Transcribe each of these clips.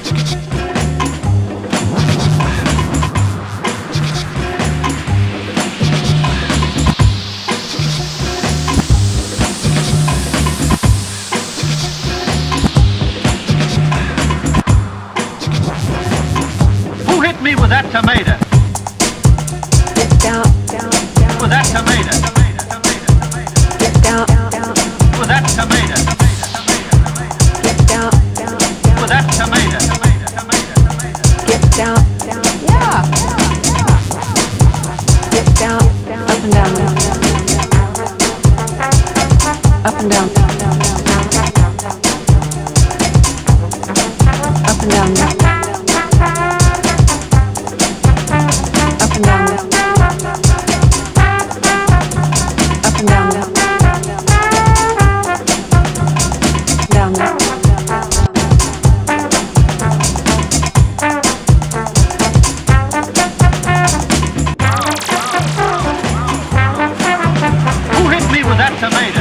Me with that tomato. Get down, down, down. With that tomato. Get down, down. With that tomato. Get down, down, down. With that tomato. Get down, down. Yeah. Get down, down. Up and down, down, down, down. Up and down, down, down, down. Up and down, down. Up and down, down. Up and down, down. Down, down. Who hit me with that tomato?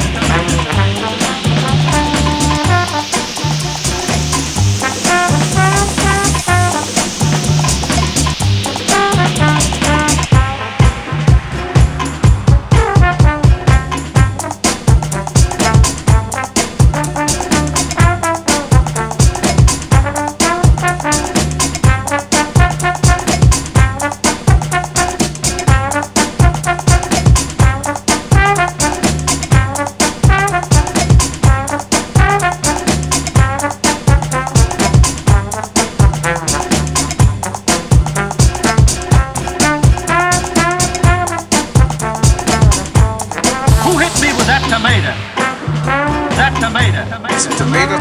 Tomato. That tomato. It's a tomato.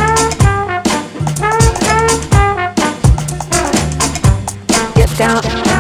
Get down.